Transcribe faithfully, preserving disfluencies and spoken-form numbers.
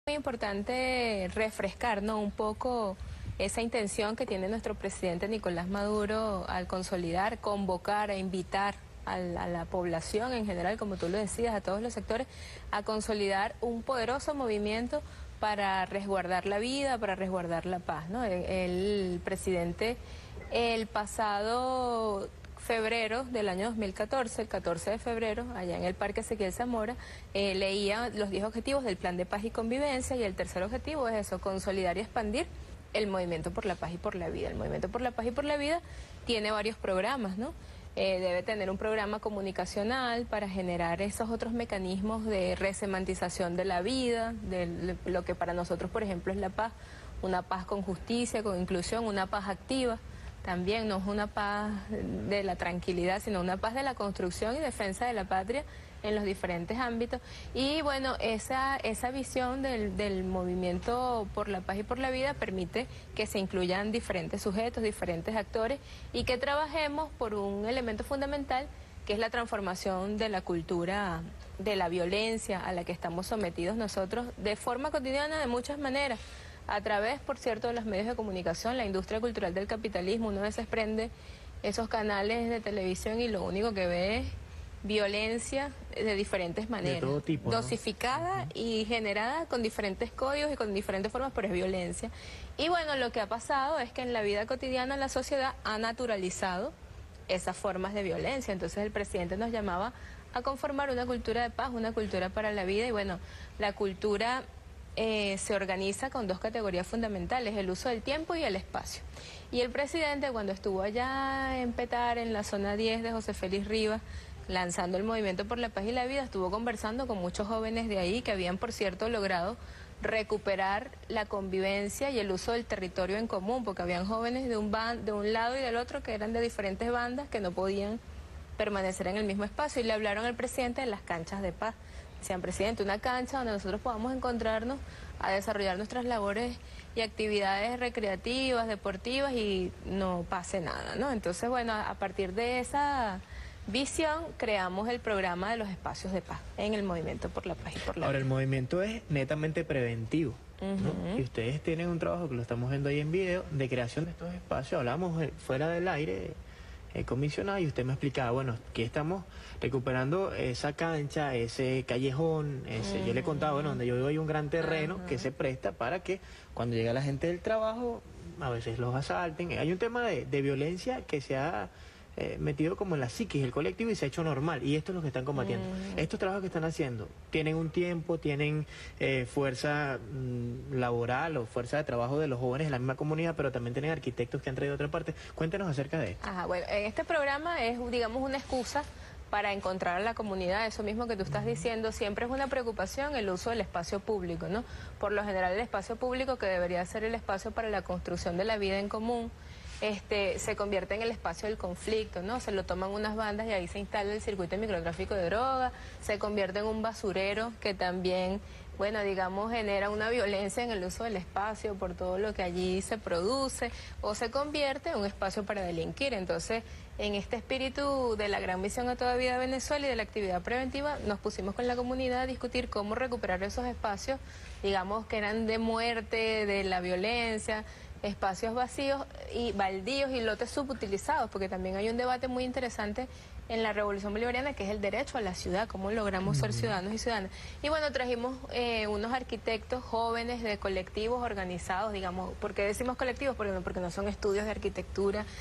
Muy importante refrescar, ¿no?, un poco esa intención que tiene nuestro presidente Nicolás Maduro al consolidar, convocar, a invitar a la, a la población en general, como tú lo decías, a todos los sectores, a consolidar un poderoso movimiento para resguardar la vida, para resguardar la paz, ¿no? El, el presidente, el pasado febrero del año dos mil catorce, el catorce de febrero, allá en el Parque Ezequiel Zamora, eh, leía los diez objetivos del Plan de Paz y Convivencia, y el tercer objetivo es eso, consolidar y expandir el Movimiento por la Paz y por la Vida. El Movimiento por la Paz y por la Vida tiene varios programas, ¿no? Eh, debe tener un programa comunicacional para generar esos otros mecanismos de resemantización de la vida, de lo que para nosotros, por ejemplo, es la paz, una paz con justicia, con inclusión, una paz activa. También no es una paz de la tranquilidad, sino una paz de la construcción y defensa de la patria en los diferentes ámbitos. Y bueno, esa, esa visión del, del movimiento por la paz y por la vida permite que se incluyan diferentes sujetos, diferentes actores, y que trabajemos por un elemento fundamental, que es la transformación de la cultura de la violencia a la que estamos sometidos nosotros de forma cotidiana de muchas maneras. A través, por cierto, de los medios de comunicación, la industria cultural del capitalismo, uno a veces prende esos canales de televisión y lo único que ve es violencia de diferentes maneras, de todo tipo, ¿no? Dosificada uh-huh. y generada con diferentes códigos y con diferentes formas, pero es violencia. Y bueno, lo que ha pasado es que en la vida cotidiana la sociedad ha naturalizado esas formas de violencia. Entonces el presidente nos llamaba a conformar una cultura de paz, una cultura para la vida, y bueno, la cultura Eh, se organiza con dos categorías fundamentales, el uso del tiempo y el espacio. Y el presidente, cuando estuvo allá en Petar, en la zona diez de José Félix Rivas, lanzando el Movimiento por la Paz y la Vida, estuvo conversando con muchos jóvenes de ahí que habían, por cierto, logrado recuperar la convivencia y el uso del territorio en común, porque habían jóvenes de un, ban de un lado y del otro que eran de diferentes bandas que no podían permanecer en el mismo espacio, y le hablaron al presidente de las canchas de paz. Decían, presidente, una cancha donde nosotros podamos encontrarnos a desarrollar nuestras labores y actividades recreativas, deportivas, y no pase nada, ¿no? Entonces, bueno, a partir de esa visión creamos el programa de los espacios de paz en el Movimiento por la Paz y por la Vida. Ahora, el movimiento es netamente preventivo, ¿no? Uh-huh. Y ustedes tienen un trabajo que lo estamos viendo ahí en video, de creación de estos espacios. Hablamos fuera del aire, eh, comisionado, y usted me explicaba, bueno, que estamos recuperando esa cancha, ese callejón, ese, uh-huh. yo le contaba, bueno, donde yo vivo hay un gran terreno uh-huh. que se presta para que cuando llega la gente del trabajo, a veces los asalten. Hay un tema de, de violencia que se ha eh, metido como en la psiquis del colectivo y se ha hecho normal, y esto es lo que están combatiendo. Uh-huh. Estos trabajos que están haciendo tienen un tiempo, tienen eh, fuerza mmm, laboral o fuerza de trabajo de los jóvenes de la misma comunidad, pero también tienen arquitectos que han traído de otra parte. Cuéntenos acerca de esto. Ajá, bueno, en este programa es, digamos, una excusa para encontrar a la comunidad, eso mismo que tú estás diciendo. Siempre es una preocupación el uso del espacio público, ¿no? Por lo general el espacio público, que debería ser el espacio para la construcción de la vida en común, este, se convierte en el espacio del conflicto, ¿no? Se lo toman unas bandas y ahí se instala el circuito de microtráfico de droga, se convierte en un basurero que también, bueno, digamos, genera una violencia en el uso del espacio por todo lo que allí se produce, o se convierte en un espacio para delinquir. Entonces, en este espíritu de la gran misión a toda vida de Venezuela y de la actividad preventiva, nos pusimos con la comunidad a discutir cómo recuperar esos espacios, digamos, que eran de muerte, de la violencia, espacios vacíos y baldíos y lotes subutilizados, porque también hay un debate muy interesante en la Revolución Bolivariana, que es el derecho a la ciudad, cómo logramos ser ciudadanos y ciudadanas. Y bueno, trajimos eh, unos arquitectos jóvenes de colectivos organizados, digamos. ¿Por qué decimos colectivos? Porque no, porque no son estudios de arquitectura